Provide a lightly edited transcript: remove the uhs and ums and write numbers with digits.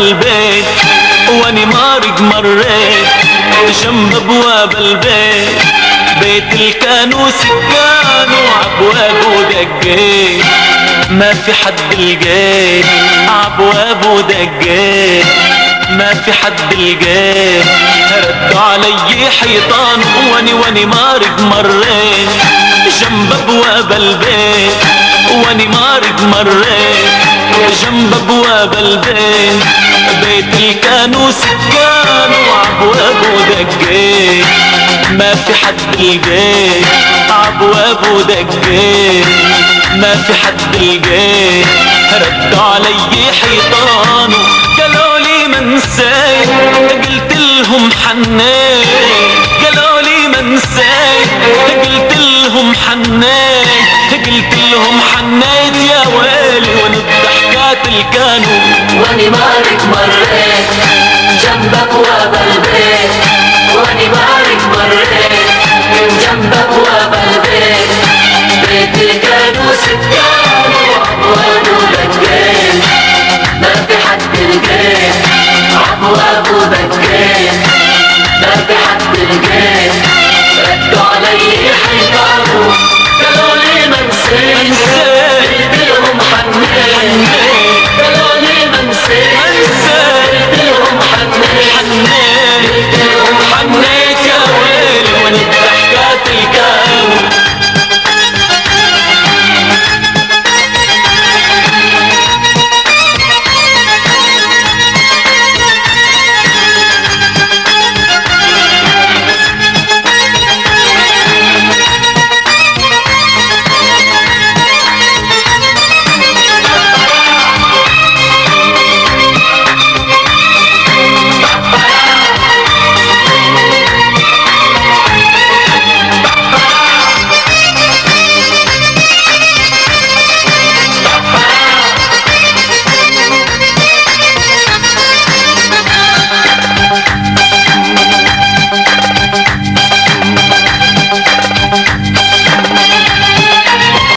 البيت واني مارق مريت جنب ابواب البيت، بيت الكانوس كانوا عبوابه دقيت، ما في حد لقيت عبوابه دقيت، ما في حد لقيت. ردوا علي حيطان واني مارق مريت جنب ابواب البيت، واني مارق مريت جنب ابواب البيت، بيت الكانوس كانوا عبوابه دقيت، ما في حد لقيت عبوابه دقيت، ما في حد لقيت. ردوا علي حيطان قالوا لي منسيت، قلت لهم حنيت، قالوا لي منسيت، قلت لهم حنيت، قلت لهم حنيت يا ويلي وان الضحكات الكانوا واني مارق مريت جنب ابواب البيت، واني مارق مريت جنب ابواب البيت، بيت الكانوس كانوا عبوابه دقيت، ما في حد لقيت عبوابه دقيت، ما في حد لقيت.